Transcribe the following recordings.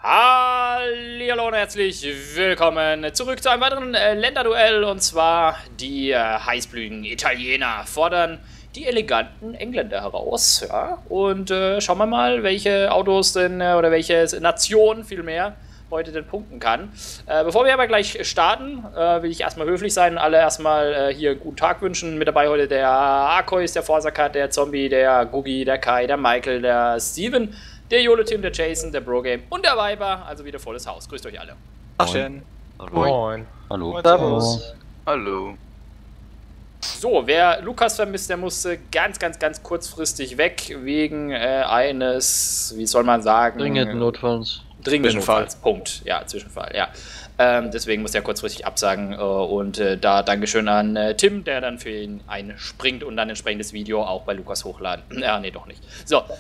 Hallihallo und herzlich willkommen zurück zu einem weiteren Länderduell, und zwar die heißblütigen Italiener fordern die eleganten Engländer heraus, ja, und schauen wir mal, welche Autos denn, oder welche Nation vielmehr heute denn punkten kann. Bevor wir aber gleich starten, will ich erstmal höflich sein und alle erstmal hier einen guten Tag wünschen. Mit dabei heute der Arkois, der Forsakat, der Zombie, der Gugi, der Kai, der Michael, der Steven, der Jolo-Tim, der Jason, der Brogame und der Viber, also wieder volles Haus. Grüßt euch alle. Moin. Moin. Hallo. Servus. Hallo. So, wer Lukas vermisst, der musste ganz kurzfristig weg, wegen eines, wie soll man sagen? Dringenden Notfalls. Dringenden Notfalls, Punkt. Ja, Zwischenfall, ja. Deswegen muss er kurzfristig absagen und da Dankeschön an Tim, der dann für ihn einspringt und dann ein entsprechendes Video auch bei Lukas hochladen. Ja, nee, doch nicht. So, ja,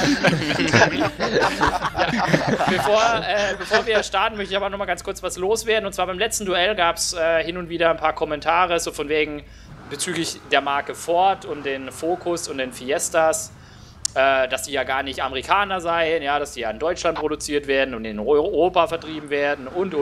bevor wir starten, möchte ich aber noch mal ganz kurz was loswerden. Und zwar beim letzten Duell gab es hin und wieder ein paar Kommentare, so von wegen bezüglich der Marke Ford und den Focus und den Fiestas, dass die ja gar nicht Amerikaner seien, ja, dass die ja in Deutschland produziert werden und in Europa vertrieben werden und.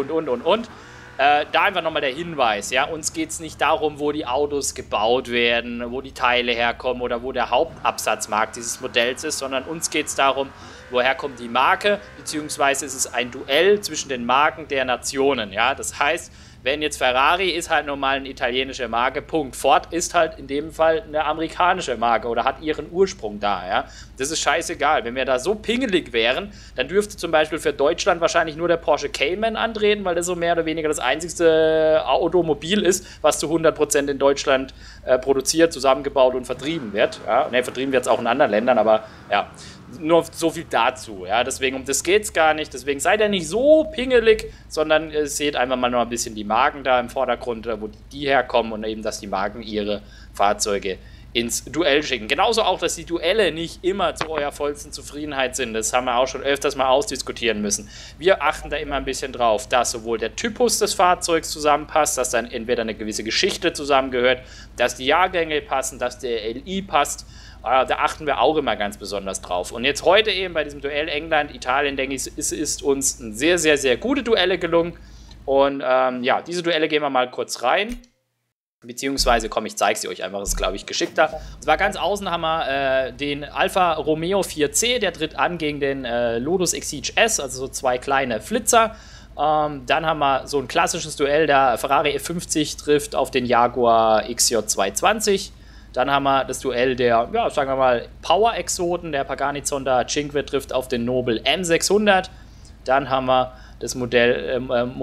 Da einfach nochmal der Hinweis, ja, uns geht es nicht darum, wo die Autos gebaut werden, wo die Teile herkommen oder wo der Hauptabsatzmarkt dieses Modells ist, sondern uns geht es darum, woher kommt die Marke, beziehungsweise ist es ein Duell zwischen den Marken der Nationen, ja, das heißt, wenn jetzt Ferrari ist halt normal eine italienische Marke, Punkt. Ford ist halt in dem Fall eine amerikanische Marke oder hat ihren Ursprung da, ja. Das ist scheißegal. Wenn wir da so pingelig wären, dann dürfte zum Beispiel für Deutschland wahrscheinlich nur der Porsche Cayman antreten, weil das so mehr oder weniger das einzigste Automobil ist, was zu 100% in Deutschland produziert, zusammengebaut und vertrieben wird. Ja. Ne, vertrieben wird es auch in anderen Ländern, aber ja. Nur so viel dazu, ja, deswegen um das geht's gar nicht, deswegen seid ihr nicht so pingelig, sondern seht einfach mal noch ein bisschen die Marken da im Vordergrund, wo die herkommen und eben, dass die Marken ihre Fahrzeuge ins Duell schicken. Genauso auch, dass die Duelle nicht immer zu eurer vollsten Zufriedenheit sind, das haben wir auch schon öfters mal ausdiskutieren müssen. Wir achten da immer ein bisschen drauf, dass sowohl der Typus des Fahrzeugs zusammenpasst, dass dann entweder eine gewisse Geschichte zusammengehört, dass die Jahrgänge passen, dass der LI passt. Da achten wir auch immer ganz besonders drauf. Und jetzt heute eben bei diesem Duell England-Italien, denke ich, ist uns ein sehr gute Duelle gelungen. Und ja, diese Duelle gehen wir mal kurz rein. Beziehungsweise, komm, ich zeige sie euch einfach, das ist, glaube ich, geschickter. Und zwar ganz außen haben wir den Alfa Romeo 4C, der tritt an gegen den Lotus Exige S, also so zwei kleine Flitzer. Dann haben wir so ein klassisches Duell, der Ferrari F50 trifft auf den Jaguar XJ220. Dann haben wir das Duell der, ja, sagen wir mal, Power-Exoten, der Pagani Zonda Cinque trifft auf den Nobel M600. Dann haben wir das Modell,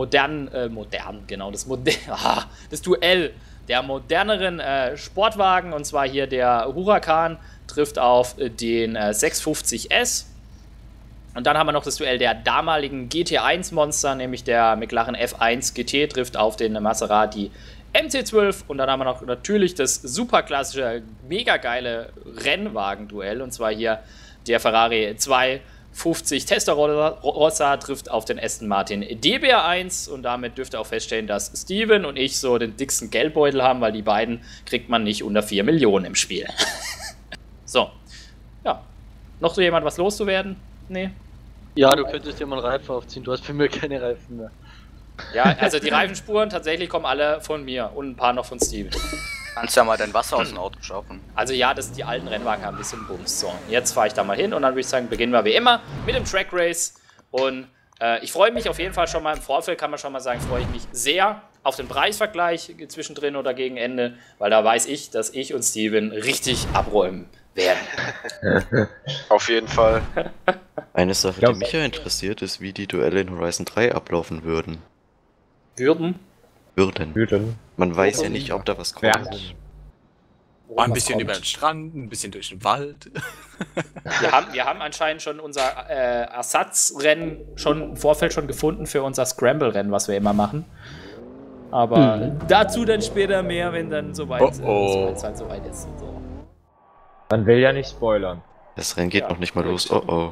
das Duell der moderneren Sportwagen, und zwar hier der Huracan trifft auf den 650S. Und dann haben wir noch das Duell der damaligen GT1-Monster, nämlich der McLaren F1 GT trifft auf den Maserati MC12, und dann haben wir noch natürlich das super klassische, mega geile Rennwagen-Duell, und zwar hier der Ferrari 250 Testarossa trifft auf den Aston Martin DBR1, und damit dürft ihr auch feststellen, dass Steven und ich so den dicksten Geldbeutel haben, weil die beiden kriegt man nicht unter 4 Millionen im Spiel. So, ja, noch so jemand was loszuwerden? Nee? Ja, du könntest dir mal einen Reifen aufziehen, du hast für mich keine Reifen mehr. Ja, also die Reifenspuren tatsächlich kommen alle von mir und ein paar noch von Steven. Kannst ja mal dein Wasser aus dem Auto schaufeln. Also ja, die alten Rennwagen haben ein bisschen Bums. So, jetzt fahre ich da mal hin und dann würde ich sagen, beginnen wir wie immer mit dem Track Race. Und ich freue mich auf jeden Fall schon mal, im Vorfeld kann man schon mal sagen, freue ich mich sehr auf den Preisvergleich zwischendrin oder gegen Ende, weil da weiß ich, dass ich und Steven richtig abräumen werden. Auf jeden Fall. Eine Sache, die mich ja interessiert, ist, wie die Duelle in Horizon 3 ablaufen würden. Würden. Man weiß ja nicht, ob da was kommt. Ein bisschen über den Strand, ein bisschen durch den Wald. Wir haben anscheinend schon unser Ersatzrennen schon im Vorfeld schon gefunden für unser Scramble-Rennen, was wir immer machen. Aber dazu dann später mehr, wenn dann soweit es halt soweit ist. So. Man will ja nicht spoilern. Das Rennen geht noch nicht mal los, oh.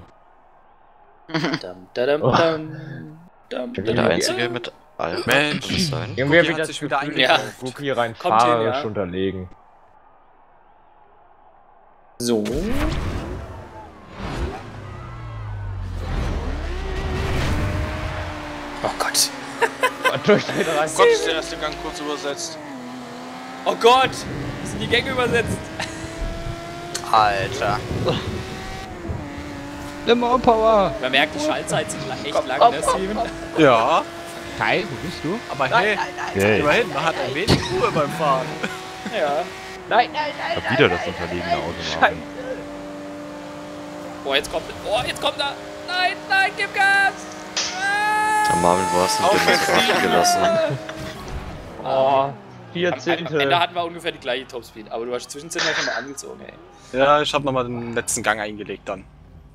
Ich bin der Einzige mit Alpha. Mensch, Irgendwie Guki wieder hat sich wieder Guki rein Kommt hin, fahrerisch ja. unterlegen. So. Durchdrehen rein. Gott, ist der erste Gang kurz übersetzt. Oh Gott! Wie sind die Gänge übersetzt? Alter. Lemon Power! Man merkt, die Schaltzeit sind echt lang, ne, Steven? Ja, Kai, wo bist du? aber hey, immerhin, man hat ein wenig Ruhe beim Fahren. Ja. Nein, Ich hab wieder das unterlegene Auto. Marvin. Oh, jetzt kommt er! Nein, gib Gas! Ja, Marvin, wo hast du den Maserati gelassen? Oh, 4 Am Ende Zehntel. hatten wir ungefähr die gleiche Topspeed, aber du hast zwischendurch schon mal angezogen, ey. Ja, ich hab nochmal den letzten Gang eingelegt dann.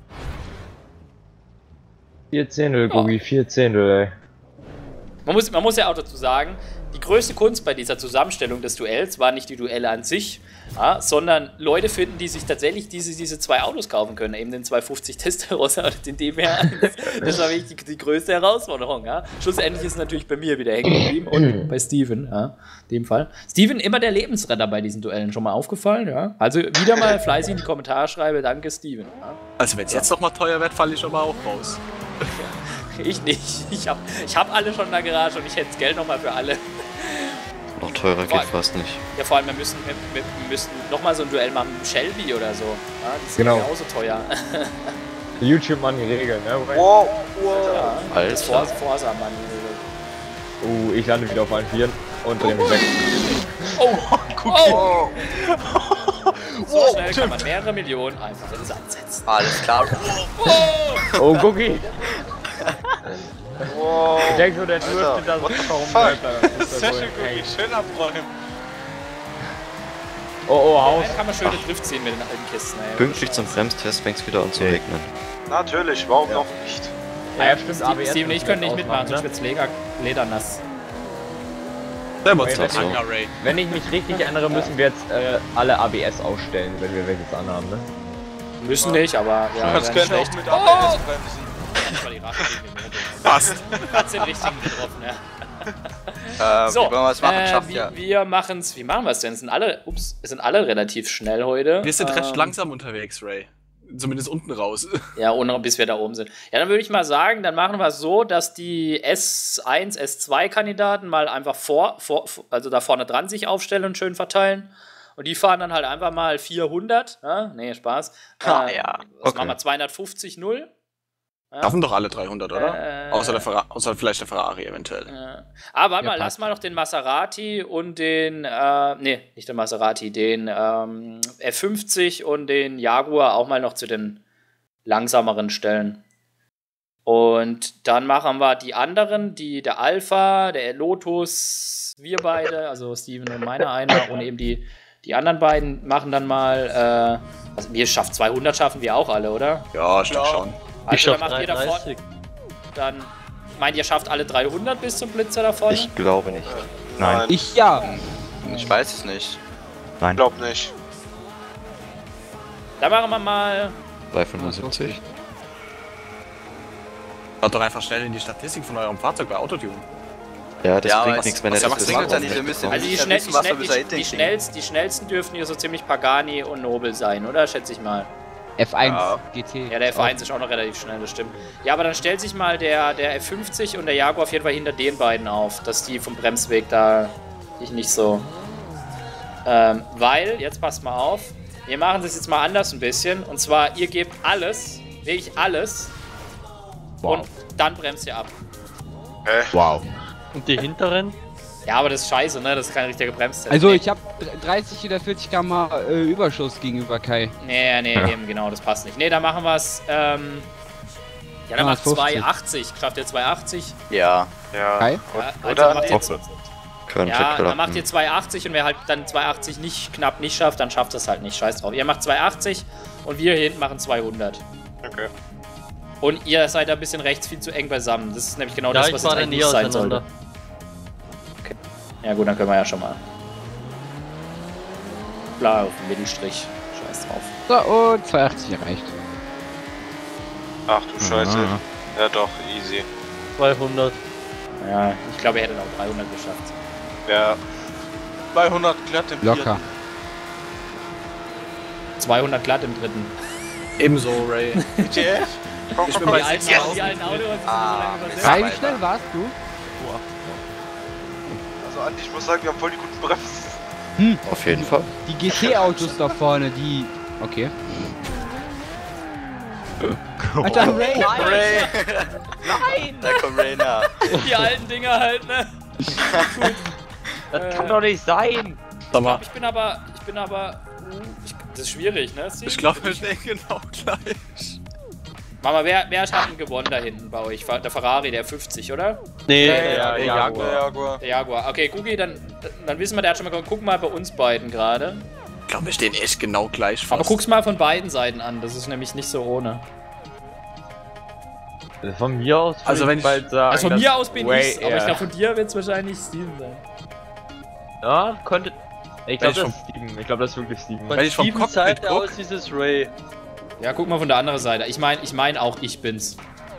4 Zehntel, Gugi, 4 Zehntel, ey. Man muss ja auch dazu sagen, die größte Kunst bei dieser Zusammenstellung des Duells war nicht die Duelle an sich, ja, sondern Leute finden, die sich tatsächlich diese zwei Autos kaufen können, eben den 250 Testarossa oder den DBR1. Das war wirklich die größte Herausforderung. Ja. Schlussendlich ist es natürlich bei mir wieder hängen geblieben und bei Steven, ja, in dem Fall. Steven, immer der Lebensretter bei diesen Duellen, schon mal aufgefallen, ja. Also wieder mal fleißig in die Kommentare schreibe, danke Steven. Ja. Also wenn es jetzt noch mal teuer wird, falle ich aber auch raus. Ich nicht. Ich hab alle schon in der Garage und ich hätte das Geld nochmal für alle. Noch teurer geht fast nicht. Ja, vor allem, wir müssen nochmal so ein Duell machen mit dem Shelby oder so. Ja, die sind Genau. genauso teuer. YouTube Mann, die Regeln, ne? Wow, Ja, das Alter. Forza, Mann. Ich lande wieder auf allen Vieren und dreh mich weg. Oh! So schnell kann man mehrere Millionen einfach in den Sand setzen. Alles klar. Oh, Gugi! wow. Ich denke so, der dürfte da so fuck? Sehr schön, Gugi, schön abräumen. Oh, Haus. Dann kann man schöne Drift ziehen mit den alten Kisten. Ey. Pünktlich zum Bremstest fängt's wieder an zu regnen. Natürlich, warum noch nicht? Ja, stimmt, aber jetzt Steven, ich könnte nicht mitmachen, sonst ne? wird's ledernass. Demonstration. Wenn ich mich richtig erinnere, müssen wir jetzt alle ABS ausstellen, wenn wir welches anhaben, ne? Müssen nicht, aber ja, Du kannst wäre gerne nicht auch schlecht. mit ABS bremsen. Das war die Rache gegen den Motor. Passt. Hat's den richtigen getroffen, ja. Wie wollen wir es machen? Schafft ja. Wir machen's. Wie machen wir es denn? Es sind alle relativ schnell heute. Wir sind recht langsam unterwegs, Ray. Zumindest unten raus. Ja, ohne bis wir da oben sind. Ja, dann würde ich mal sagen, dann machen wir es so, dass die S1, S2-Kandidaten mal einfach also da vorne dran sich aufstellen und schön verteilen. Und die fahren dann halt einfach mal 400. Ja? Nee, Spaß. Ja. Was Okay. machen wir? 250, 0. Ja. Schaffen doch alle 300, oder? Außer vielleicht der Ferrari eventuell. Ja. Aber warte Ja, mal, lass passt. mal noch den Maserati und den, nicht den Maserati, den F50 und den Jaguar auch mal noch zu den langsameren stellen. Und dann machen wir die anderen, der Alpha, der Lotus, wir beide, also Steven und meiner einer und eben die anderen beiden machen dann mal, also wir 200 schaffen wir auch alle, oder? Ja, ich denke schon. Also schaff dann macht ihr davor, 330. dann meint ihr schafft alle 300 bis zum Blitzer davon? Ich glaube nicht. Nein, Ich ja. Ich weiß es nicht. ich glaub nicht. Dann machen wir mal. 375. Schaut doch einfach schnell in die Statistik von eurem Fahrzeug bei Autotune. Ja, das Ja, bringt was- nichts, wenn was er macht das Singles bis dann nicht? Wir müssen- Also die schnellsten dürften hier so ziemlich Pagani und Nobel sein, oder? Schätze ich mal. F1 GT. Ja, der F1 ist auch noch relativ schnell, das stimmt. Ja, aber dann stellt sich mal der F50 und der Jaguar auf jeden Fall hinter den beiden auf, dass die vom Bremsweg da sich nicht so. Weil, jetzt passt mal auf, wir machen das jetzt mal anders ein bisschen. Und zwar, ihr gebt alles, wirklich alles. Wow. Und dann bremst ihr ab. Wow. Und die hinteren? Ja, aber das ist scheiße, ne? Das ist kein richtiger Bremstest. Also ich habe 30 oder 40 km Überschuss gegenüber Kai. Nee, eben, genau, das passt nicht. Nee, dann machen wir es, ja, dann macht 250. 280. Schafft ihr 280? Ja. Ja. Kai? Ja, also Oder? macht ihr, Könnte ja, dann macht klappen. ihr 280 und wer halt dann 280 knapp nicht schafft, dann schafft das halt nicht. Scheiß drauf. Ihr macht 280 und wir hier hinten machen 200. Okay. Und ihr seid da ein bisschen rechts viel zu eng beisammen. Das ist nämlich genau Ja, das, ich was war jetzt da eigentlich näher nicht sein auseinander. sollte. Ja gut, dann können wir ja schon mal. Klar, auf den Mittelstrich. Scheiß drauf. So, und 280 erreicht. Ach du Scheiße. Ja doch, easy. 200. Ja, ich glaube, ihr hättet auch 300 geschafft. Ja. 200 glatt im Locker. 200 glatt im dritten. Ebenso, Ray. ETF? Komm, Ich komm, bin komm. bei Die alten Autos, die sind so lange übersetzt. Kai, wie schnell warst du? Also Andi, ich muss sagen, wir haben voll die guten Bremsen. Auf jeden Fall. Die GT-Autos da vorne, die... Okay. Alter, Ray! Ray! Nein! Da kommt Rayna. Die alten Dinger halt, ne? Das kann doch nicht sein! Sag mal, Ich bin aber... das ist schwierig, ne? ich glaube, wir stehen genau gleich. Mama, wer hat denn gewonnen da hinten bei euch? Der Ferrari, der 50, oder? Nee, Ja, Jaguar. Der Jaguar. Okay, Gugi, dann wissen wir, der hat schon mal gewonnen. Guck mal bei uns beiden gerade. Ich glaube, wir stehen echt genau gleich fast. Aber guck's mal von beiden Seiten an, das ist nämlich nicht so ohne. Von mir aus Also wenn ich- bald sagen, Also von dass mir aus bin Ray ich's, aber ich glaube von dir wird's wahrscheinlich Steven sein. Ja, könnte... Ich Wenn glaube, ich das ist Steven. Ich glaube, das ist wirklich Steven. Wenn ich vom Steven Cockpit Seite guck- aus dieses Ray. Ja, guck mal von der anderen Seite. Ich mein auch, ich bin's.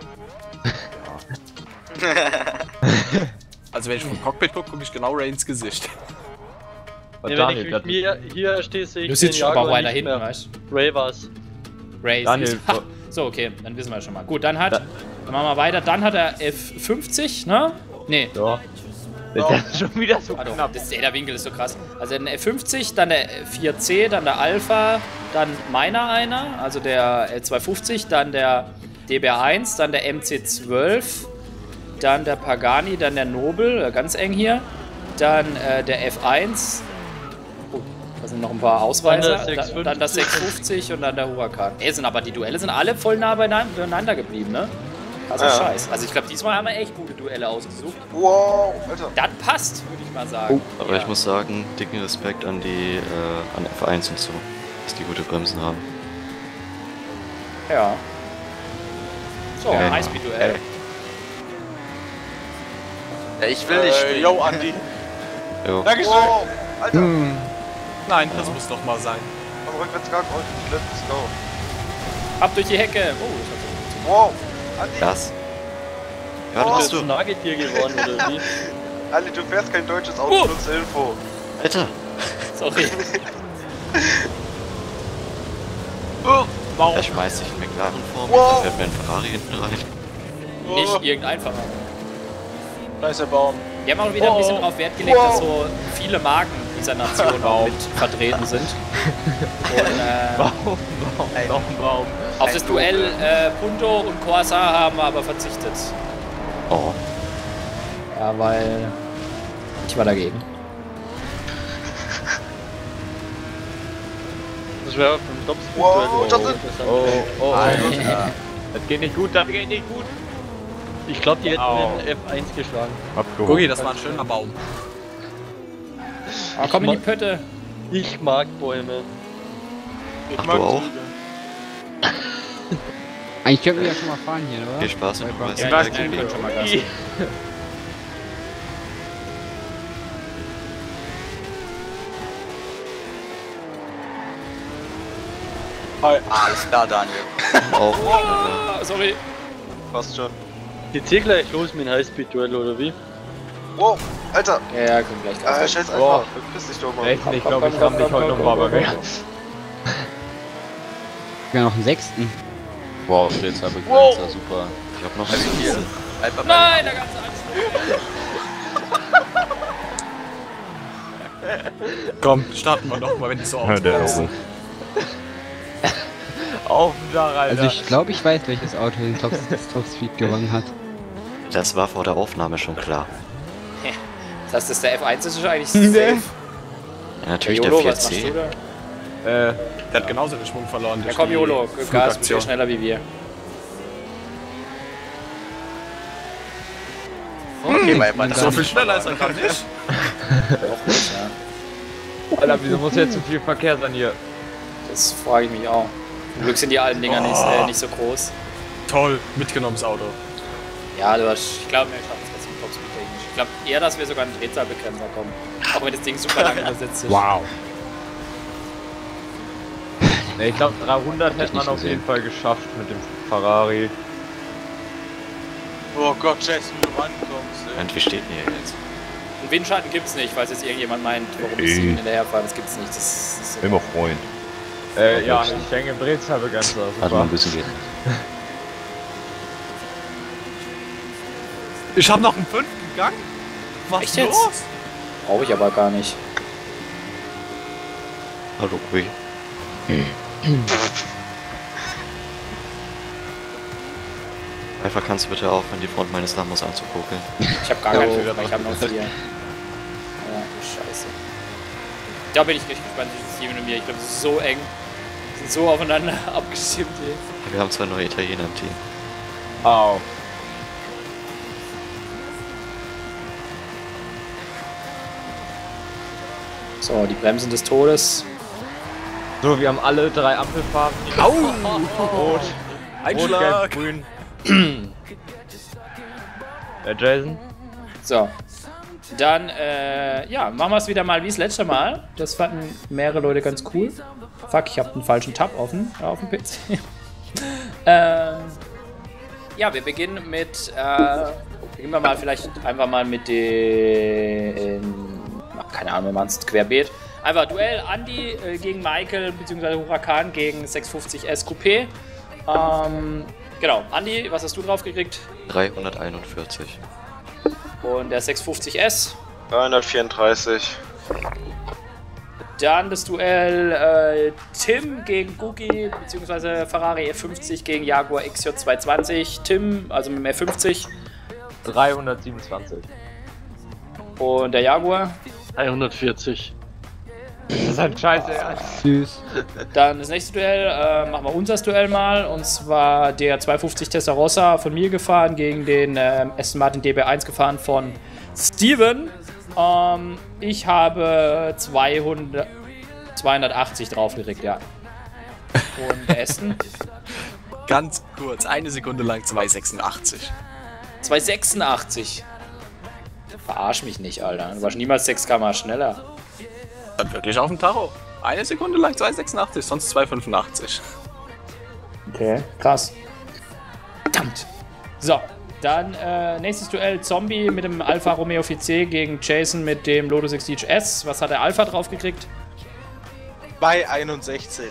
Also wenn ich vom Cockpit gucke, gucke ich genau Ray ins Gesicht. Und Nee, wenn Daniel, ich mit mir hier stehe, sehe ich Du sitzt den schon aber Jaguar weiter nicht hinten, mehr. weißt du? Ray war's. Ray Daniel, siehst- Ha, so, okay, dann wissen wir schon mal. Gut, dann machen wir weiter. Dann hat er F50, ne? Nee. ja. Das ist schon wieder so Ah, doch, knapp. der Winkel ist so krass. Also der F50, dann der 4C, dann der Alpha, dann meiner einer, also der L250, dann der DBR1, dann der MC12, dann der Pagani, dann der Nobel, ganz eng hier, dann der F1, oh, da sind noch ein paar Ausreißer, Dann der 650. dann das 650 und dann der Huracan. Die Duelle sind alle voll nah beieinander geblieben, ne? Also Ja. Scheiß. Also ich glaube, diesmal haben wir echt gute Duelle ausgesucht. Wow, Alter. Das passt, würde ich mal sagen. Aber ich muss sagen, dicken Respekt an die an F1 und so, dass die gute Bremsen haben. Ja. So, Ja. Highspeed-Duell. Ja, ich will nicht springen. Yo, Andi. Jo. Dankeschön. Wow, Alter. Nein, das muss doch mal sein. Am Rückwärtsgang und let's go. Ab durch die Hecke. Oh, das hat so Wow, Andi. Das. Ja, Oh, das Bist hast du du. Nagetier geworden oder wie? Andi, du fährst kein deutsches Auto, nur zur Info. Alter. sorry. Er schmeißt sich einen McLaren vor mich, Wow. dann fährt mir ein Ferrari hinten rein. Nicht irgendein Fahrer. Da ist der Baum. Wir haben auch wieder ein bisschen darauf Wert gelegt, dass so viele Marken dieser Nation auch mit vertreten sind. Und Baum. auf das Duell Punto und Corsa haben wir aber verzichtet. Oh. Ja, weil ich war dagegen. Das wäre vom Topspeed. Wow, das sind- Oh, Alter. das geht nicht gut, das geht nicht gut. Ich glaube, die hätten Au. den F1 geschlagen. Gucki, das war ein schöner Baum. Ah, komm in die Pötte. Ich mag Bäume. Ach, du auch? Eigentlich könnten wir ja schon mal fahren hier, oder? Viel Spaß mit Weil- Racing. Ja, ich kann schon mal Gas. Alles klar, Daniel. Auch. Ah, sorry. Passt schon. Geht's hier gleich los mit dem Highspeed-Duell oder wie? Wow, Alter. Ja, komm gleich Gas. Scheiß Oh. einfach. Verpiss dich doch mal. Echt nicht, ich glaube, ich ramm dich heute noch mal bei mir. Ja, noch einen sechsten. Wow, jetzt habe ich Begrenzer, super. Ich hab noch Hier. Einfach Nein, der ganze Anschluss. Komm, starten wir noch mal, wenn ich so Ja, der aufpasse. Auf den Dach, Alter. Also ich glaube, ich weiß, welches Auto den Topspeed gewonnen hat. Das war vor der Aufnahme schon klar. Das heißt, dass der F1 ist eigentlich safe. Ja, natürlich der YOLO, was machst 4C. du da? Der hat genauso den Schwung verloren. Ja durch komm, die YOLO, Gas, Flugaktion. bist schneller wie wir. Okay, weil so viel schneller ist er gar nicht. Doch nicht, ja. Alter, wieso muss jetzt so viel Verkehr sein hier? Das frage ich mich auch. Zum Glück sind die alten Dinger nicht so groß. Toll, mitgenommenes Auto. Ja, ich glaube, wir schaffen es trotzdem Topspeed technisch. Ich glaube eher, dass wir sogar einen Drehzahlbegrenzer kommen. Auch wenn das Ding super lange übersetzt ist. Wow. Ne, ich glaube 300 hätte man nicht auf gesehen. jeden Fall geschafft mit dem Ferrari. Oh Gott, Jason, wie du rankommst, ey. Und wie steht denn hier jetzt? Einen Windschatten gibt's nicht, falls jetzt irgendjemand meint, warum ich Ey. Steven hinterherfahre. Das gibt's nicht. Das ist so. Immer Freund. Ja, ich hänge im Drehzahlbegrenzer. Also Super. ein bisschen geht. Ich hab noch einen 5. Gang. Was Echt ist jetzt? los? Brauche ich aber gar nicht. Hallo, Rui. Einfach kannst du bitte aufhören, die Front meines Lambos anzukugeln. Ich habe gar keinen Führer, ich habe noch 4. Ja, scheiße. Da bin ich richtig gespannt, dieses Team und mir. Ich glaube, es ist so eng. Wir sind so aufeinander abgestimmt hier. Wir haben 2 neue Italiener im Team. Au. So, die Bremsen des Todes. So, wir haben alle 3 Ampelfarben. Au! Rot. Einschlag. Rot, Gelb, Grün. Der Jason? So. Dann, ja, machen wir es wieder mal wie das letzte Mal. Das fanden mehrere Leute ganz cool. Fuck, ich habe den falschen Tab offen auf dem PC. Ja, wir beginnen mit, beginnen wir mal vielleicht einfach mal mit den, ach, keine Ahnung, wir machen es querbeet. Einfach Duell Andi gegen Michael, beziehungsweise Huracan gegen 650S Coupé. Genau, Andi, was hast du drauf gekriegt? 341. Und der 650S? 334. Dann das Duell Tim gegen Guki, beziehungsweise Ferrari F50 gegen Jaguar XJ220. Tim, also mit dem F50. 327. Und der Jaguar? 340. Das ist ein Scheiße Ernst. Süß. Dann das nächste Duell, machen wir unser Duell mal. Und zwar der 250 Testarossa von mir gefahren gegen den Aston Martin DB1 gefahren von Steven. Ich habe 280 draufgelegt, ja. Und der Aston? Ganz kurz, 1 Sekunde lang 286. 286. Verarsch mich nicht, Alter. Du warst niemals 6 km schneller. Dann wirklich auf dem Tacho. 1 Sekunde lang 286, sonst 285. Okay, krass. Verdammt. So, dann nächstes Duell Zombie mit dem Alfa Romeo VC gegen Jason mit dem Lotus Exige S. Was hat der Alpha drauf gekriegt? Bei 61.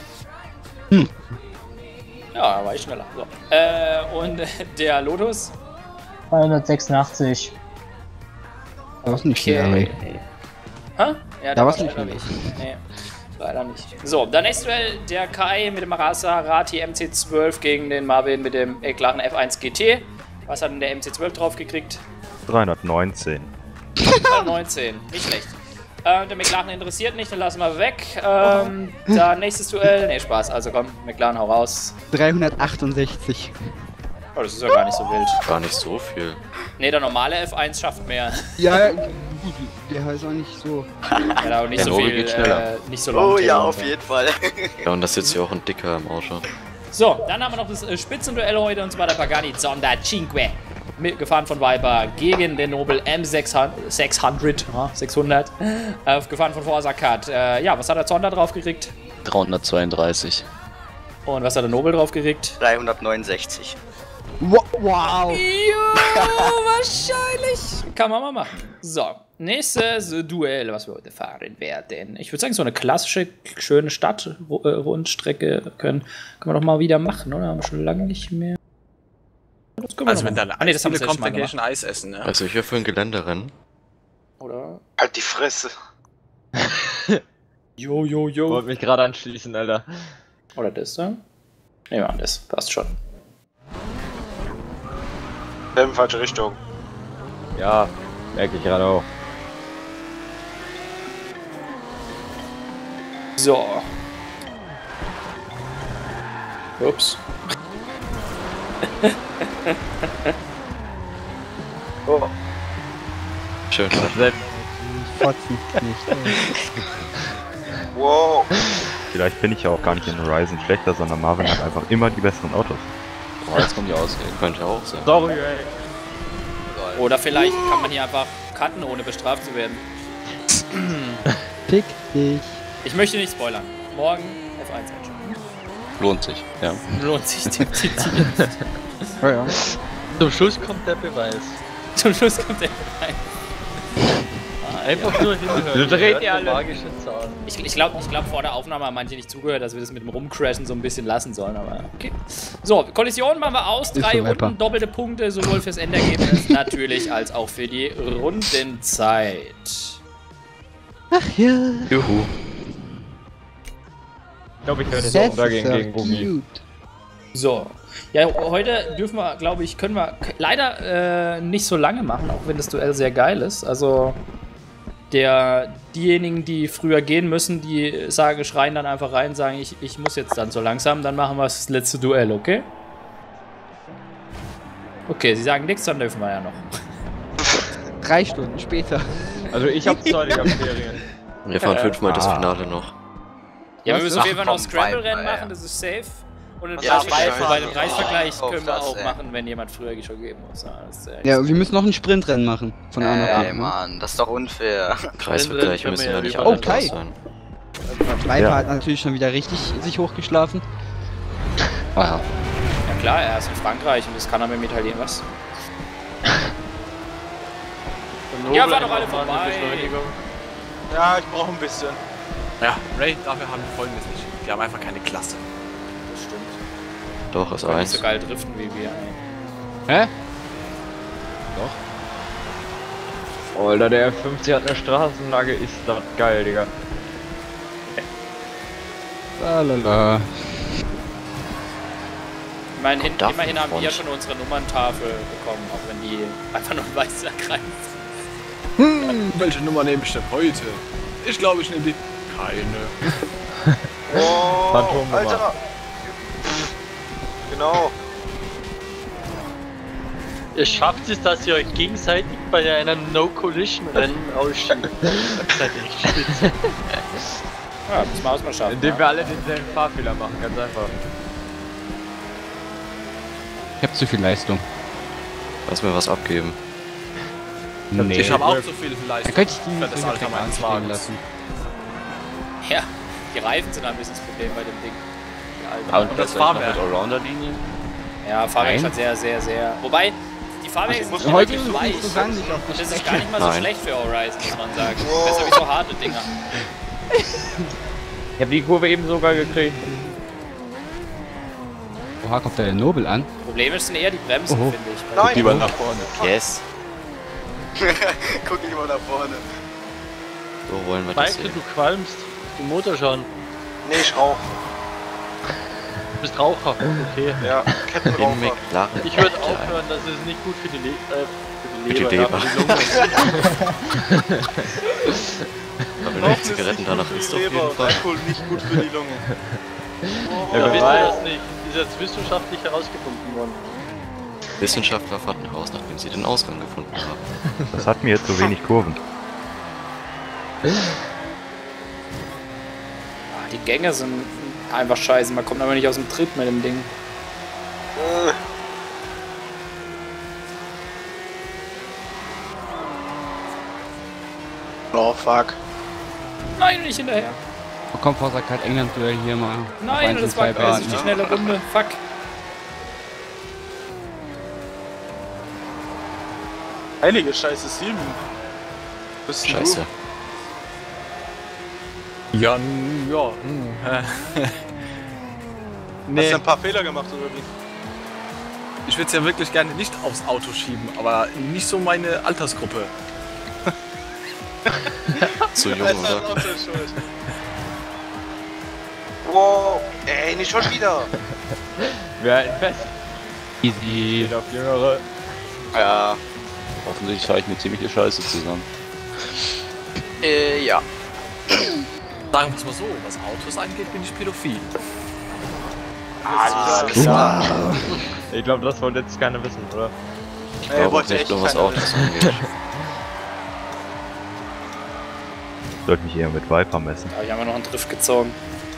Ja, war ich schneller. So. Und der Lotus? 286. Da war's nicht schneller, ey. Ha? Ja, Da war's war nicht leider nicht. Nee, leider nicht. So, dann nächstes Duell der Kai mit dem Maserati MC12 gegen den Marvin mit dem McLaren F1 GT. Was hat denn der MC12 drauf gekriegt? 319. 319, nicht schlecht. Der McLaren interessiert nicht, dann lassen wir weg. Dann nächstes Duell. Ne, Spaß, also komm, McLaren, hau raus. 368. Oh, das ist ja gar nicht so wild. Gar nicht so viel. Ne, der normale F1 schafft mehr. Ja, gut, der heißt auch nicht so. Ja, aber nicht Der so Nobel viel, geht schneller. nicht so long. Oh ja, auf jeden Fall. Ja, und das sitzt ja auch ein Dicker im Auto. So, dann haben wir noch das Spitzenduell heute, und zwar der Pagani Zonda Cinque. Gefahren von Viper gegen den Nobel M600, gefahren von Forza Cut. Ja, was hat der Zonda drauf gekriegt? 332. Und was hat der Nobel drauf gekriegt? 369. Wow! Jo, wahrscheinlich. Kann man mal machen. So, nächstes Duell, was wir heute fahren werden. Ich würde sagen, so eine klassische, schöne Stadtrundstrecke können wir doch mal wieder machen, oder? Haben wir schon lange nicht mehr. Das können wir Also noch wenn machen. da Ah, nee, das haben wir kommt, mal dann gehe ich gemacht. ein Eis essen, ne? Also hier für ein Geländerennen. Oder? Halt die Fresse. Jo. Ich wollte mich gerade anschließen, Alter. Oder das da? Ne, wir machen das. Passt schon. In falsche Richtung. Ja, merke ich gerade auch. So. Ups. Oh. Schön. Fotzen nicht. Wow. Vielleicht bin ich ja auch gar nicht in Horizon schlechter, sondern Marvin hat einfach immer die besseren Autos. Boah, jetzt kommen die Ausreden. Könnte auch sein. Sorry, ey. Oder vielleicht kann man hier einfach cutten, ohne bestraft zu werden. Fick dich. Ich möchte nicht spoilern. Morgen F1 anschauen. Lohnt sich, ja. Lohnt sich definitiv. Oh ja. Zum Schluss kommt der Beweis. Zum Schluss kommt der Beweis. Einfach nur hinhören. Du dreht hört ihr alle. magische Zahlen. Ich glaube vor der Aufnahme haben manche nicht zugehört, dass wir das mit dem Rumcrashen so ein bisschen lassen sollen, aber okay. So, Kollision machen wir aus. 3 so, Rapper. Runden, doppelte Punkte, sowohl fürs Endergebnis natürlich als auch für die Rundenzeit. Ach ja. Juhu. Ich glaube, ich werde jetzt auch dagegen gegen Boogie. So. Ja, heute dürfen wir, glaube ich, können wir leider nicht so lange machen, auch wenn das Duell sehr geil ist. Also diejenigen, die früher gehen müssen, die schreien dann einfach rein, sagen, ich muss jetzt dann so langsam, dann machen wir das letzte Duell, okay? Okay, sie sagen nichts, dann dürfen wir ja noch. 3 Stunden später. Also ich hab Zeit, ich hab Ferien. Wir fahren 5-mal das Finale noch. Ja, wir müssen auf jeden Fall noch komm, Scramble-Rennen Viper, machen, das ist safe. Und den Ja, bei dem Preisvergleich auf können wir das, auch ey. machen, wenn jemand früher schon geben muss. Ja, und wir müssen noch ein Sprintrennen machen. Von A nach B. Ey, Mann, das ist doch unfair. Preisvergleich müssen ja nicht Oh, alle Kai. drauf sein. Viper hat natürlich schon wieder richtig sich hochgeschlafen. Aha. Ja klar, er ist in Frankreich und das kann er mit Italien was. Ja, war doch alle vorbei. Ja, ich brauche ein bisschen. Ja, Ray, dafür haben wir Folgendes nicht. Die haben einfach keine Klasse. Das stimmt. Doch, ist Können nicht so 1. geil driften wie wir. Hä? Alter, der F50 hat eine Straßenlage, ist das geil, Digga. Lalala. Immerhin da haben von wir ja Front. schon unsere Nummerntafel bekommen, auch wenn die einfach nur weiß ergreifen. Welche Nummer nehme ich denn heute? Ich glaube, ich nehme die. Keine. Oh, Phantomnummer. Alter. Genau. Ihr schafft es, dass ihr euch gegenseitig bei einem No-Collision-Rennen ausschiebt. Das seid echt spitze. Ja, müssen wir auch mal schaffen. Indem wir alle denselben Fahrfehler machen, ganz einfach. Ich hab zu viel Leistung. Lass mir was abgeben. Nee. Ich habe auch so viel Da Leistung. könnte ich die für das Alter meines stehen Wagens. lassen. Ja, die Reifen sind ein bisschen das Problem bei dem Ding. Die alten. Und das Fahrwerk. Mit Allrounder-Linie? Ja, Fahrwerk Nein. ist schon sehr. Wobei, die Fahrwerke sind Heute relativ ist weich. es so nicht auf Und der das ist Strecke. gar nicht mal so Nein. schlecht für Horizon, muss man sagen. Besser wie so harte Dinger. Ich hab die Kurve eben sogar gekriegt. Oha, kommt da der Nobel an? Problem sind eher die Bremsen, Oho. finde ich. Nein. Lieber nach vorne. Yes. Guck lieber nach vorne. So wollen wir das Michael, sehen. du qualmst. Den Motor schon. Nee, ich rauch. Du bist Raucher. Okay. Ja, In Kettenraucher. McLaren. Ich würde Ja. aufhören, das ist nicht gut für die, Für die Leber. Leber. Ja, für die Lunge. Aber wenn du die Zigaretten danach isst, auf jeden Fall. Alkohol nicht gut für die Lunge. Ja, wisst ihr das nicht? Ist jetzt wissenschaftlich herausgefunden worden. Wissenschaftler fanden raus, nachdem sie den Ausgang gefunden haben. Das hat mir jetzt so wenig Kurven. Die Gänge sind einfach scheiße, man kommt aber nicht aus dem Tritt mit dem Ding. Oh, fuck. Nein, nicht hinterher. Oh, komm, Forza Kart England Duell hier mal. Nein, das war quasi die schnelle Runde. Fuck. Heilige Scheiße, 7. Bist Scheiße. Ja, ja. Hast du ein paar Fehler gemacht oder wie? Ich würde es ja wirklich gerne nicht aufs Auto schieben, aber nicht so meine Altersgruppe. Zu jung, Das ist oder? auch der Schuld. Wow, ey, nicht schon wieder. Wir halten fest. Easy. Geht auf Jüngere. Ja. Offensichtlich fahre ich mir ziemliche Scheiße zusammen. Ja. Sagen wir es mal so, was Autos angeht, bin ich pädophil. Ich glaube, das wollte jetzt keiner wissen, oder? Ich glaube auch nicht, nur was Autos angeht. Ich sollte mich eher mit Viper messen. Da haben wir noch einen Drift gezogen.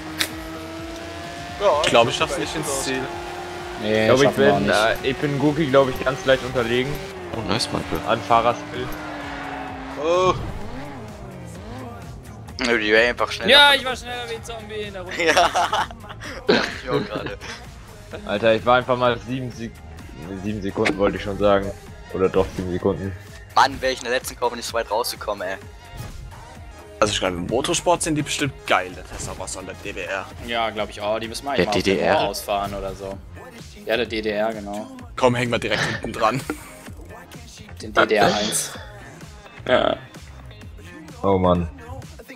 Ja, Ich glaube, ich schaffe es nicht ins Ziel. Nee, Ich glaube, schaffen wir auch nicht. ich bin Guki, glaube ich, ganz leicht unterlegen Oh, nice, Michael. an Fahrerskill. Oh. Die wäre einfach schnell. Ja, ich war schneller wie ein Zombie in der Runde. Ja. Dachte ich auch gerade. Alter, ich war einfach mal 7 Sekunden, wollte ich schon sagen. Oder doch 7 Sekunden. Mann, wäre ich in der letzten Kurve nicht so weit rausgekommen, ey. Also ich glaube, im Motorsport sind die bestimmt geil. Das ist aber so der DDR. Ja, glaube ich auch. Die müssen wir Der eigentlich mal auf DDR? den Rohr ausfahren oder so. Ja, der DDR, genau. Komm, hängen wir direkt hinten dran. Den DDR 1. Ja. Oh Mann.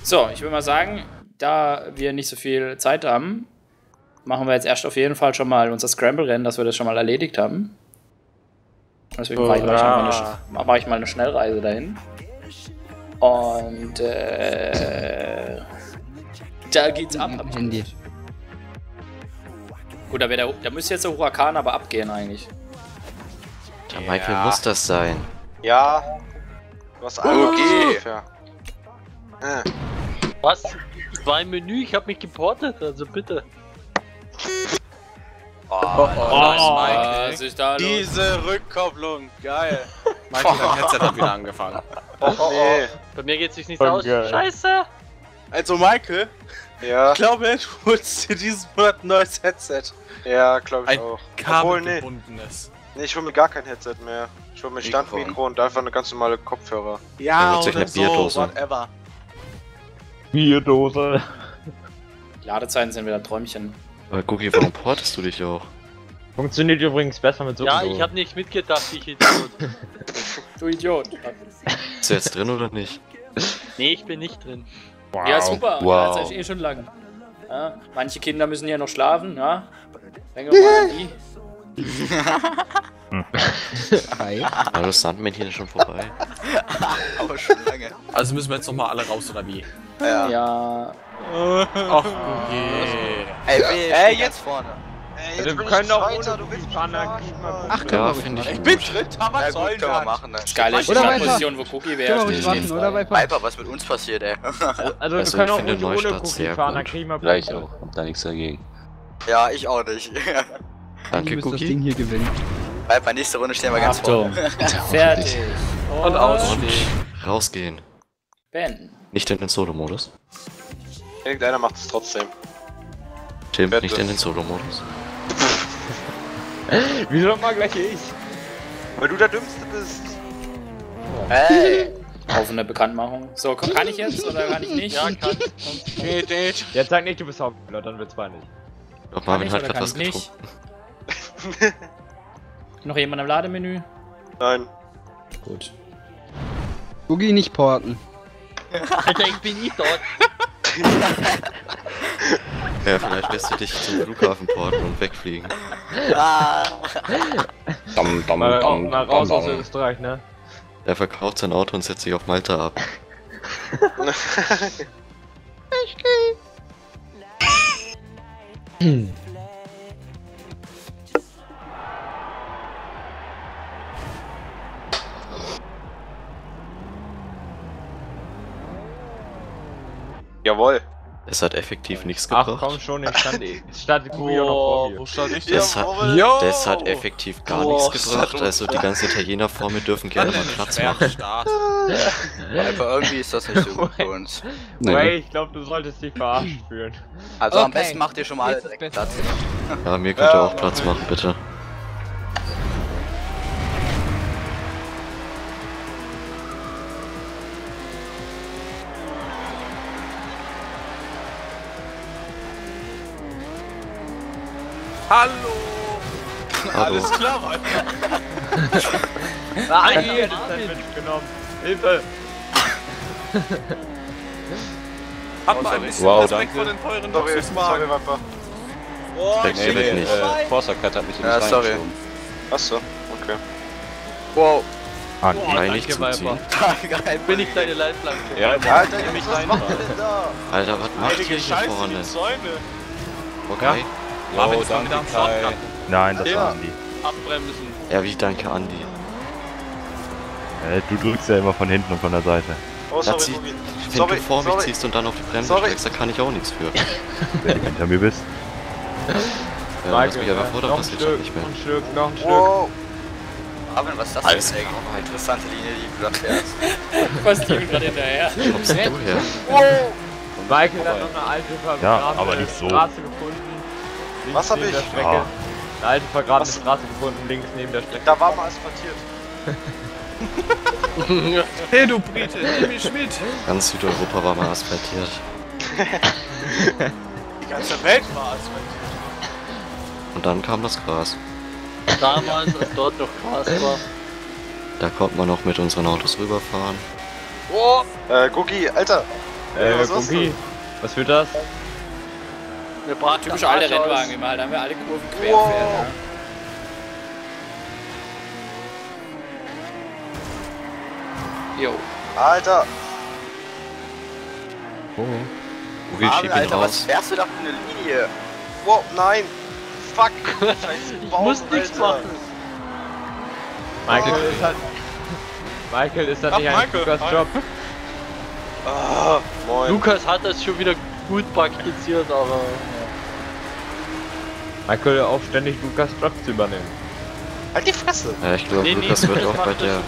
So, ich würde mal sagen, da wir nicht so viel Zeit haben, machen wir jetzt erst auf jeden Fall schon mal unser Scramble-Rennen, dass wir das schon mal erledigt haben. Deswegen mache ich mal eine Schnellreise dahin. Und da geht's ab. Am Handy. Gut, da müsste jetzt der Huracan aber abgehen eigentlich. Der Michael muss das sein. Ja. Du hast okay. Was? Ich war im Menü, ich habe mich geportet, also bitte. Was ist da los? Diese Rückkopplung, geil. Michael, dein Headset hat wieder angefangen. Nee. Bei mir geht sich nicht aus. Scheiße! Also Michael, Ja, ich glaube, du holst dir diesen Monat ein neues Headset. ja, glaube ich Ein auch. kabelgebundenes. Nee, ich hol mir gar kein Headset mehr. Ich hol mir Standmikro und einfach eine ganz normale Kopfhörer. Ja, holt sich oder eine so, Bierdose. whatever. Bierdose. Die Ladezeiten sind wieder ein Träumchen. Aber Guki, warum portest du dich auch? Funktioniert übrigens besser mit Ja, Suppendosen. ich habe nicht mitgedacht, ich Idiot. Du Idiot. Ist er jetzt drin oder nicht? Nee, ich bin nicht drin. Ja, super. Wow. Ja, das ist eh schon lang. Ja, manche Kinder müssen ja noch schlafen, ja. Denke mal an die. Hi. Aber das Sandmännchen ist schon vorbei. Aber schon lange. Also müssen wir jetzt nochmal alle raus, oder wie? Ja. Ach, okay. Ey, jetzt vorne. Ey, Wir können doch ohne Cookie fahren, dann kriegen wir Ach, Ja, können finde wir ich Ich gut. bin Dritter, was Ja soll gut, können wir das? machen. Ne? Geile Oder weiter. Startposition, wo Cookie wäre. Können wir steht ruhig machen, frei. oder bei Viper, was mit uns passiert, ey? Also, Also, wir können ich auch finde ohne Neustadt Cookie sehr fahren, dann gut. kriegen wir Gleich Punkte. auch, hab da nichts dagegen. Ja, ich auch nicht. Danke, Ihr müsst das Cookie. Ding hier gewinnen. Viper, nächste Runde stehen wir ganz Achtung. vorne. Fertig. Und aus. Und rausgehen. Beenden. Nicht in den Solo-Modus. Irgendeiner macht es trotzdem. Tim, Bitte. nicht in den Solo-Modus. Wieso mal gleich ich? Weil du der Dümmste bist. Ey! Auf eine Bekanntmachung. So, kann ich jetzt oder kann ich nicht? Ja, kann. Jetzt sag nicht, du bist Hauptspieler, dann wird's peinlich. Doch, Kann Marvin ich hat oder gerade kann was ich getrunken. nicht? Noch jemand im Lademenü? Nein. Gut. Boogie nicht porten. Alter, ich bin nicht dort. Ja, vielleicht lässt du dich zum Flughafen porten und wegfliegen. Mal raus aus Österreich, ne? Er verkauft sein Auto und setzt sich auf Malta ab. Jawohl. Es hat effektiv nichts Ach gebracht. komm schon, ich stand Cookie auch noch vor mir. Wo stand ich Das hat, Yo! das hat effektiv gar nichts gebracht. Also die ganzen Italiener vor mir dürfen gerne mal Platz machen. Start. Viper, irgendwie ist das nicht so gut für uns. Ray, ich glaube, du solltest dich verarscht fühlen. Also am Okay. besten macht ihr schon mal alle Jetzt ist direkt besser. Platz. Ja, mir könnt ihr auch Platz machen, bitte. Hallo! Hallo. Alles klar, Mann. Nein, ich hätte das mitgenommen. Hilfe! Hat mal ein bisschen Wow, Respekt danke. vor den teuren Sorry, Luxuswagen. sorry, Viper. Oh, Steckst du weg nicht. Forster Cut hat mich Ja, sorry. Achso, okay. Wow. Nein, nicht Danke, zuziehen. Geil, Bin ich deine Leitplanke? Ja, Alter, Jungs, was macht ihr denn da? Alter, was macht ihr Heilige hier Scheiße, vorne? die Zäune. Okay. Marvin ist mal wieder am Shotgun. Nein, das Ja. war Andi. Abbremsen. Ja, wie danke, Andi. Du drückst ja immer von hinten und von der Seite. Oh, sorry, Nazi, Boogie. Wenn Sorry, du vor mich sorry. ziehst und dann auf die Bremse Sorry. steigst, da kann ich auch nichts für. Wenn du hinter mir bist. Lass mich einfach vor, dann noch ein passiert schon Stück, nicht mehr. noch ein Stück, noch ein Stück. Wow. Marvin, was ist das Alles für eine interessante Linie, die du da fährst? Was ist die gerade hinterher? Wo kommst denn du her? Michael hat noch eine alte vergrabene aber nicht so. Straße gefunden. Links Was hab neben ich? der Strecke. Ja. Eine alte vergrabene Was? Straße gefunden, links neben der Strecke. Da war mal asphaltiert. Hey, du Brite, nimm mich mit. Ganz Südeuropa war mal asphaltiert. Die ganze Welt war asphaltiert. Und dann kam das Gras. Damals, als dort noch Gras war. Da konnte man noch mit unseren Autos rüberfahren. Gucki, Alter. Cookie, was wird das? Wir brachten Typische alte Rennwagen immer, halt haben wir alle Kurven quer. Jo. Alter! Cookie, schieb ihn Alter, was raus. fährst du da für eine Linie? Wow, nein! Fuck! Scheiße, Ich muss nichts machen. Michael, ist das nicht ein Lukas Job? Ah, moin. Lukas hat das schon wieder gut praktiziert, aber... Michael auch ständig Lukas Job zu übernehmen. Halt die Fresse! Ja, ich glaube, Lukas wird auch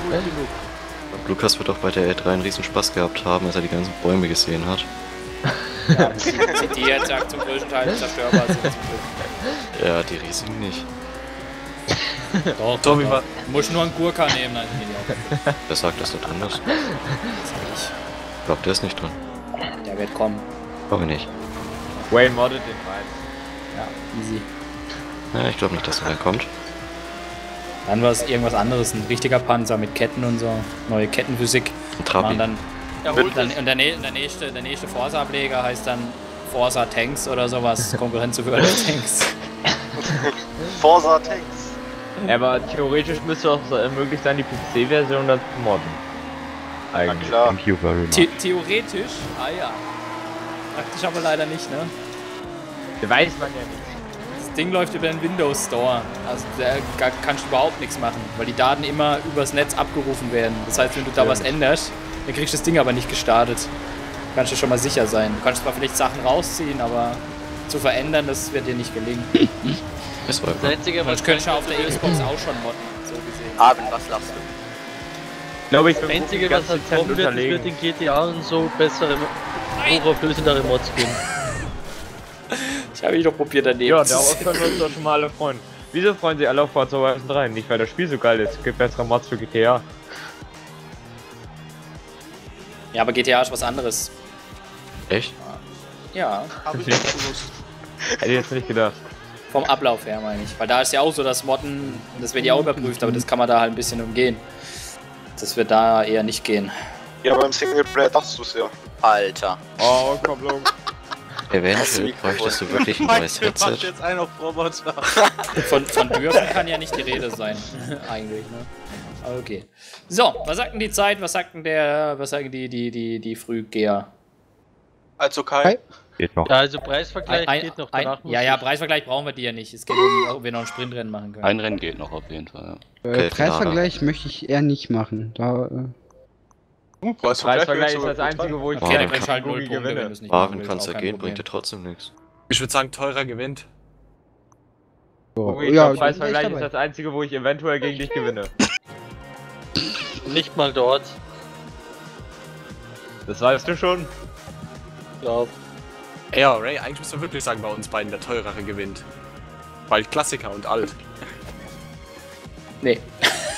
bei der E3 einen riesen Spaß gehabt haben, als er die ganzen Bäume gesehen hat. Ja, die jetzt ja zum größten Teil zerstörbar sind. Ja, die riesigen nicht. Doch, Tommy, doch. Du musst nur einen Gurka nehmen, dann sind die auch. Wer sagt, dass da drin ist? Das sag ich. Ich glaube, der ist nicht drin. Der wird kommen. Glaube ich nicht. Wayne moddet den rein. Ja, easy. Ja, ich glaube nicht, dass er kommt. Dann war es irgendwas anderes, ein richtiger Panzer mit Ketten und so. Neue Kettenphysik. Ein Trabi. Und dann der nächste Forza-Ableger heißt dann Forza Tanks oder sowas. Konkurrent zu World of Tanks. Forza Tanks. Ja, aber theoretisch müsste auch möglich sein, die PC-Version dann zu modden. Eigentlich. klar. Thank you very much. Theoretisch? Ah ja. Praktisch aber leider nicht, ne? Weiß man ja nicht. Das Ding läuft über den Windows Store. Also da kannst du überhaupt nichts machen, weil die Daten immer übers Netz abgerufen werden. Das heißt, wenn du da was änderst, dann kriegst du das Ding aber nicht gestartet. Kannst du schon mal sicher sein. Du kannst zwar vielleicht Sachen rausziehen, aber zu verändern, das wird dir nicht gelingen. Das war Das Einzige, Und was das könntest du auf der Xbox auch schon modden, so gesehen. Abend, was lachst du? Ich glaube, ich das bin Einzige, was halt kommen wird, es wird in GTA und so bessere, hochauflösendere Mods geben. Ich habe mich doch probiert daneben. Ja, darauf können wir uns doch schon mal alle freuen. Wieso freuen sich alle auf Forza Horizon 3? Nicht, weil das Spiel so geil ist. Es gibt bessere Mods für GTA. Ja, aber GTA ist was anderes. echt? Ja, Hab ich nicht gewusst. Hätte ich jetzt nicht gedacht. vom Ablauf her meine ich. Weil da ist ja auch so, dass Modden, das wird ja auch überprüft, aber das kann man da halt ein bisschen umgehen. Das wird da eher nicht gehen. Ja, beim Singleplayer darfst du's ja. Alter. Oh, komm, Long. Eventuell bräuchtest du wirklich ein neues Headset. jetzt einen auf Roboter. Von dürfen kann ja nicht die Rede sein, eigentlich, ne? Aber okay. So, was sagt denn die Zeit, was sagen die Frühgeher? Also Kai. Geht noch. Ja, also Preisvergleich geht noch danach. Ja, Preisvergleich brauchen wir die ja nicht. Es geht um, ob wir noch ein Sprintrennen machen können. Ein Rennen geht noch auf jeden Fall. Ja. Okay, Preisvergleich möchte ich eher nicht machen. Da, Preisvergleich ist das einzige, wo ich Okay, dann dann kriegst du halt 0 Cookie Punkte, wenn gewinne. du es nicht machen Marvin willst, kannst auch ja kein gehen, Problem. bringt dir trotzdem nichts. Ich würde sagen, teurer gewinnt. Cookie, ja, Preisvergleich bin ist ich das einzige, wo ich eventuell gegen dich gewinne. Nicht mal dort. Das weißt du schon. Glaub. Ja, Ray, eigentlich müssen wir wirklich sagen, bei uns beiden der teurere gewinnt. Weil Klassiker und alt. Nee.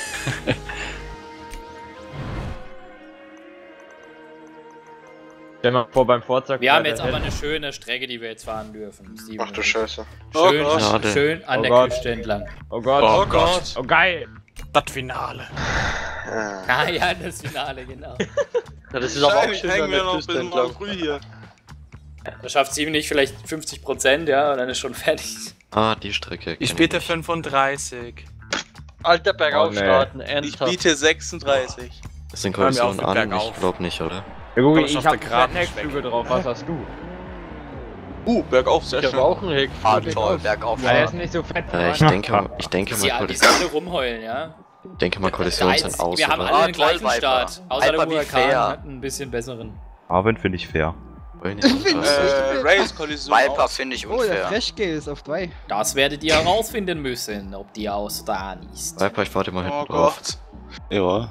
Stell mal vor, beim Forza. Wir haben jetzt aber eine schöne Strecke, die wir jetzt fahren dürfen. Ach du Scheiße. Schön, Gott. schön an Oh der Gott. Küste entlang. Oh Gott. Oh Gott. Oh geil. Das Finale. Ah ja, das Finale, genau. Ja, das ist aber auch schön an der Küste entlang. früh hier. Da schafft Steven nicht vielleicht 50%, ja, und dann ist schon fertig. Ah, die Strecke. Ich kenn biete nicht. 35. Alter, bergauf Oh, nee. starten, ernsthaft. 36. Das sind Hör mir Kollisionen auf mit an, bergauf. ich glaub nicht, oder? Ja, Cookie, Kommst ich auf hab der geraden Heckflügel drauf. Was hast du? Bergauf, sehr Ich hab auch einen Heck. Ah, toll, bergauf. Ja, der ist nicht so fett. Ich denke mal, Die sind alle rumheulen, ja. Kollisionen sind aus, Wir haben oder? alle Ah, den gleichen toll, Start. Außer Viper, der wie Huracan fair. hat einen bisschen besseren. Marvin finde ich fair. Wollen nicht so krass. Race Kollision. Viper finde ich oh, der unfair. Freshgale ist auf 3. Das werdet ihr herausfinden müssen, ob die aus da ist. Viper, ich warte mal Oh hinten drauf. Gott. Ja.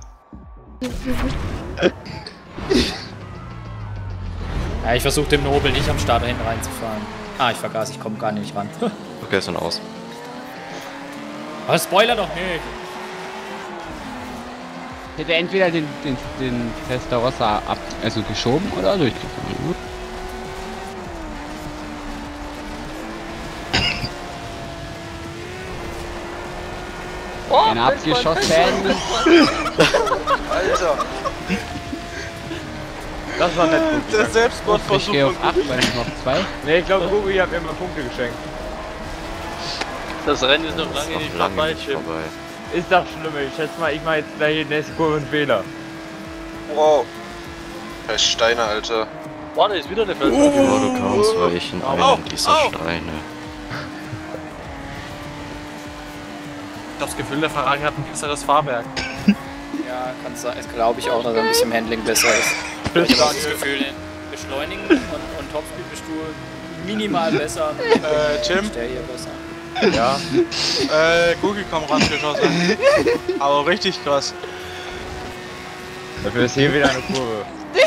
Ja, ich versuche dem Nobel nicht am Start hinten reinzufahren. Ah, ich vergaß, ich komme gar nicht ran. Okay, ist dann aus. Aber Spoiler doch nicht. Hätte entweder den Testarossa also geschoben oder durchgefahren. Gut. Einer abgeschossen. Alter. Das war nett. Der Ich Selbstmordversuch. gehe auf 8, weil ich noch 2. Ne, ich glaube, Gugi hat mir immer Punkte geschenkt. Das Rennen ist noch lange Noch nicht lange vorbei, nicht Jim. vorbei. Ist doch schlimm, ich schätze mal, ich mache jetzt gleich in der nächsten Kurve einen Fehler. Wow. Herr Steiner, Alter. Boah, da ist wieder eine Feld. Oh, du kommst, weil ich in einen dieser Steine. Ich hab das Gefühl, der Ferrari hat ein besseres Fahrwerk. Ja, glaube ich auch, dass er ein bisschen im Handling besser ist. Ich habe auch das Gefühl, in Beschleunigen und Topspeed bist du minimal besser. Tim? Der hier besser. Ja. Google komm rangeschossen. Aber richtig krass. Dafür ist hier wieder eine Kurve.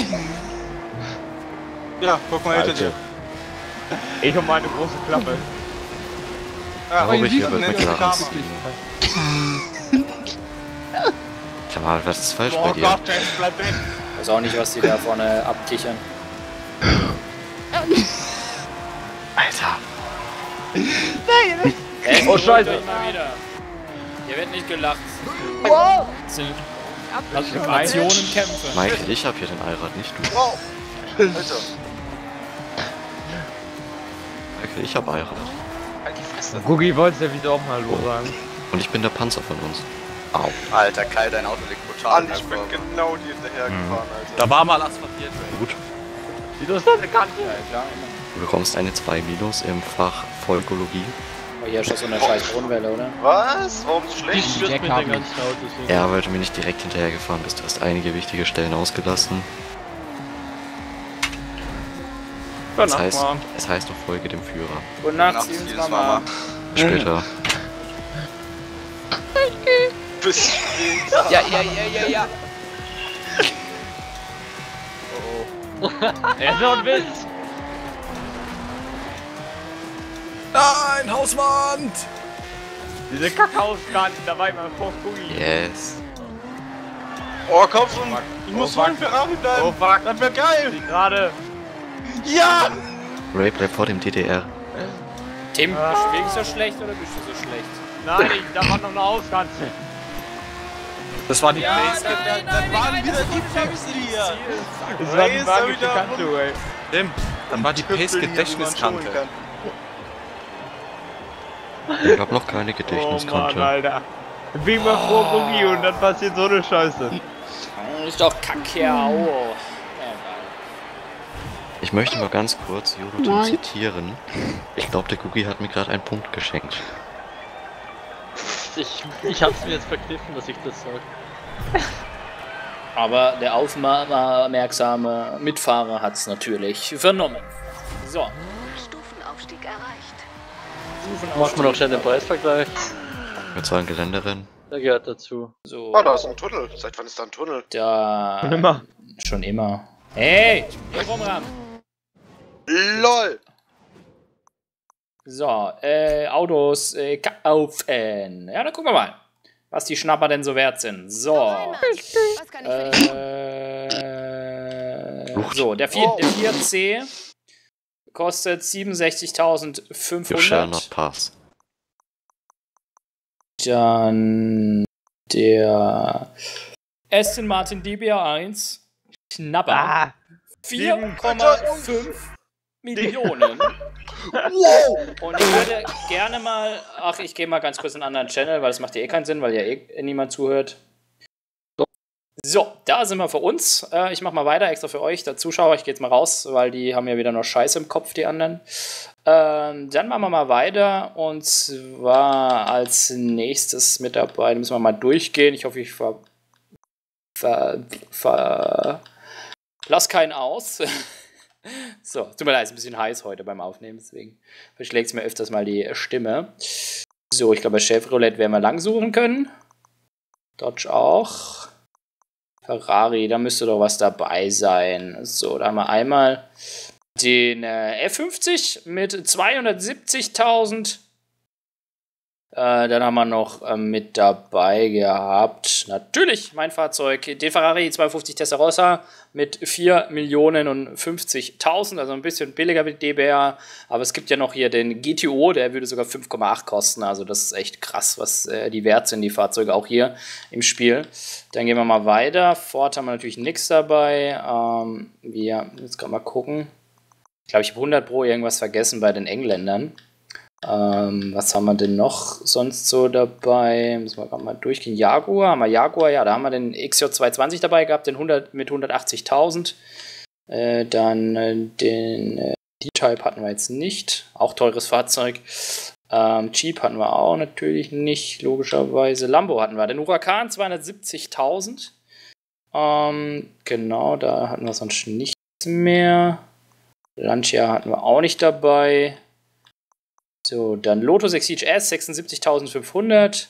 Ja, guck mal hinter dir. Ich und meine große Klappe. Ja, Glaube ich, hier wird nenn McLaren Karma. ziehen. Sag mal, was ist falsch bei Oh dir? Gott, James, bleib weg. Ich weiß auch nicht, was die da vorne abkichern. Alter. Oh, Scheiße. Mal wieder. Hier wird nicht gelacht. Wow! Das sind Generationenkämpfe. Michael, ich hab hier den Allrad, nicht du. Wow. Alter. Michael, ich hab Allrad. Halt die Fresse. Gugi wollte ja wieder auch mal Hallo sagen. Und ich bin der Panzer von uns. Au. Alter, Kai, dein Auto liegt brutal. Mann, ich bin genau dir hinterher gefahren, Alter. Da war mal asphaltiert. Gut. Wieso ist das eine Kante? Ja, klar. Du bekommst eine 2- im Fach Volkologie. Aber hier ist das so eine scheiß Grundwelle, oder? Was? Warum so Die schlecht? stürzt mit Jack den ganzen Autos hin. Ja, weil du mir nicht direkt hinterher gefahren bist. Du hast einige wichtige Stellen ausgelassen. Das heißt, es heißt noch Folge dem Führer. Gute Nacht, Nacht, Stevens Stevens Mama. Bis später. Bis Ja. Er ist noch ein Witz. Nein, Hauswand! Diese Kackhauskanten, da war ich mal vor Gugi. Yes. Oh, komm schon. Ich muss vor dem Ferrari bleiben. Oh fuck, Das wäre geil. die gerade. Ja! Ray bleibt vor dem DDR. Tim, bist du wirklich so schlecht oder bist du so schlecht? Nein, da war noch eine Auskante. Das war die Das waren wieder die Pepsi hier. Das war die ist magische wieder Kante, ey. Tim, dann war die Pace-Gedächtniskante. Ich hab noch keine Oh Mann, Gedächtniskante. Alter. Ich bin mal vor Gugi und dann passiert so eine Scheiße. Ist doch Kakao. Ich möchte mal ganz kurz Jolotin zitieren. Ich glaube, der Gugi hat mir gerade einen Punkt geschenkt. Ich hab's mir jetzt verkniffen, dass ich das sag. Aber der aufmerksame Mitfahrer hat's natürlich vernommen. So. Stufenaufstieg erreicht. Machen wir noch schnell den Preisvergleich. Mit so einem Geländerennen. Der gehört dazu. So. Oh, da ist ein Tunnel. Seit wann ist da ein Tunnel? Da. Schon immer. Schon immer. Hey! Hier rumram! LOL! So, Autos kaufen. Ja, dann gucken wir mal, was die Schnapper denn so wert sind. So. Was kann ich für dich tun? So, der 4C kostet You shall not 67.500. pass. Dann der Aston Martin DBR1 Schnapper. 4,5 Millionen. Wow! Und ich würde gerne mal. Ach, ich gehe mal ganz kurz in einen anderen Channel, weil das macht ja eh keinen Sinn, weil ja eh niemand zuhört. So, da sind wir für uns. Ich mache mal weiter, extra für euch. Der Zuschauer, ich gehe jetzt mal raus, weil die haben ja wieder noch Scheiße im Kopf, die anderen. Dann machen wir mal weiter. Und zwar als nächstes mit dabei, müssen wir mal durchgehen. Ich hoffe, ich lass keinen aus. So, tut mir leid, ist ein bisschen heiß heute beim Aufnehmen, deswegen verschlägt es mir öfters mal die Stimme. So, ich glaube, bei Chevrolet werden wir lang suchen können. Dodge auch. Ferrari, da müsste doch was dabei sein. So, da haben wir einmal den F50 mit 270.000 Dann haben wir noch mit dabei gehabt, natürlich mein Fahrzeug, den Ferrari 250 Testarossa mit 4.050.000, also ein bisschen billiger wie DBR, aber es gibt ja noch hier den GTO, der würde sogar 5,8 kosten, also das ist echt krass, was die wert sind, die Fahrzeuge auch hier im Spiel. Dann gehen wir mal weiter, Ford haben wir natürlich nichts dabei, jetzt können wir mal gucken, ich glaube, ich habe 100 Pro irgendwas vergessen bei den Engländern. Was haben wir denn noch sonst so dabei? Müssen wir gerade mal durchgehen. Jaguar, haben wir Jaguar, ja, da haben wir den XJ220 dabei gehabt, den 100 mit 180.000. Dann den D-Type hatten wir jetzt nicht, auch teures Fahrzeug. Jeep hatten wir auch natürlich nicht, logischerweise. Lambo hatten wir, den Huracan 270.000. Genau, da hatten wir sonst nichts mehr. Lancia hatten wir auch nicht dabei. So, dann Lotus Exige S, 76.500.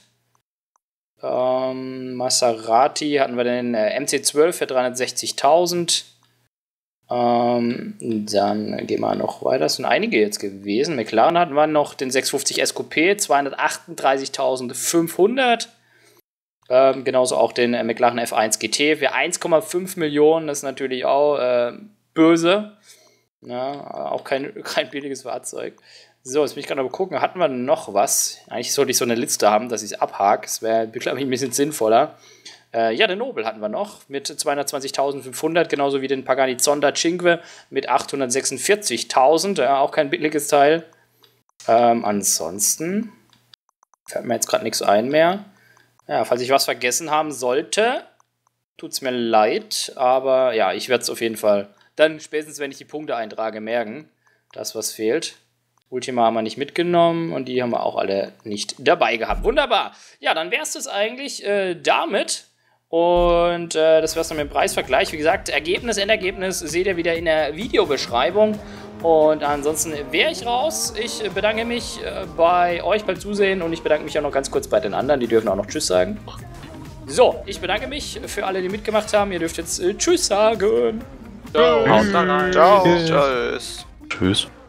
Maserati hatten wir den MC12 für 360.000. Dann gehen wir noch weiter. Das sind einige jetzt gewesen. McLaren hatten wir noch den 650 SQP, 238.500. Genauso auch den McLaren F1 GT für 1,5 Millionen. Das ist natürlich auch böse. Ja, auch kein billiges Fahrzeug. So, jetzt bin ich gerade mal gucken, hatten wir noch was? Eigentlich sollte ich so eine Liste haben, dass ich es abhake. Das wäre, glaube ich, ein bisschen sinnvoller. Ja, den Nobel hatten wir noch mit 220.500, genauso wie den Pagani Zonda Cinque mit 846.000. Ja, auch kein billiges Teil. Ansonsten fällt mir jetzt gerade nichts ein mehr. Ja, falls ich was vergessen haben sollte, tut es mir leid. Aber ja, ich werde es auf jeden Fall dann spätestens, wenn ich die Punkte eintrage, merken, dass was fehlt. Ultima haben wir nicht mitgenommen und die haben wir auch alle nicht dabei gehabt. Wunderbar. Ja, dann wäre es das eigentlich damit. Und das wäre es dann mit dem Preisvergleich. Wie gesagt, Endergebnis seht ihr wieder in der Videobeschreibung. Und ansonsten wäre ich raus. Ich bedanke mich bei euch beim Zusehen und ich bedanke mich auch noch ganz kurz bei den anderen. Die dürfen auch noch Tschüss sagen. So, ich bedanke mich für alle, die mitgemacht haben. Ihr dürft jetzt Tschüss sagen. Ciao. Ciao. Tschüss. Tschüss.